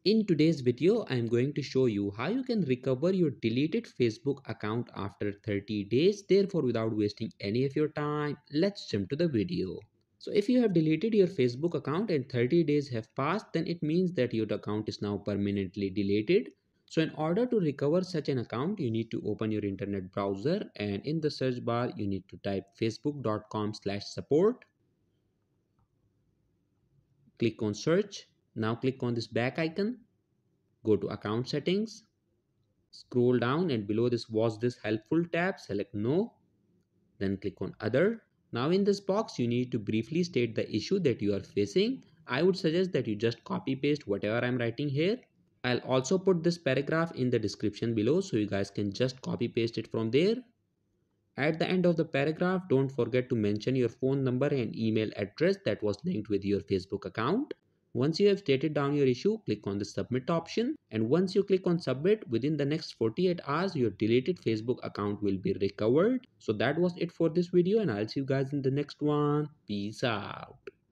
In today's video, I am going to show you how you can recover your deleted Facebook account after 30 days. Therefore, without wasting any of your time, let's jump to the video. So if you have deleted your Facebook account and 30 days have passed, then it means that your account is now permanently deleted. So in order to recover such an account, you need to open your internet browser and in the search bar, you need to type facebook.com/support. Click on search. Now click on this back icon. Go to account settings. Scroll down and below this "Was this helpful" tab, select no. Then click on other. Now in this box you need to briefly state the issue that you are facing. I would suggest that you just copy paste whatever I'm writing here. I'll also put this paragraph in the description below so you guys can just copy paste it from there. At the end of the paragraph, don't forget to mention your phone number and email address that was linked with your Facebook account. Once you have stated down your issue, click on the submit option. And once you click on submit, within the next 48 hours, your deleted Facebook account will be recovered. So that was it for this video and I'll see you guys in the next one. Peace out.